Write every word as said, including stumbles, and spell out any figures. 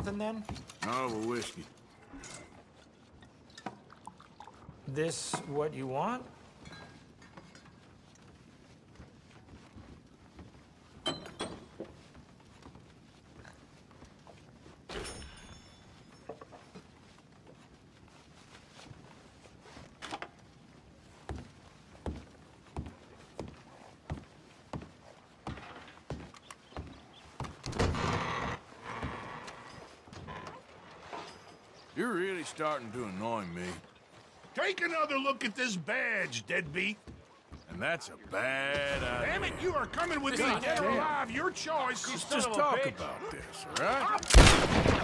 something then? No, a whiskey. This what you want? You're really starting to annoy me. Take another look at this badge, deadbeat. And that's a bad idea. Damn it, you are coming with me, dead or alive, your choice. Let's just talk about this, all right?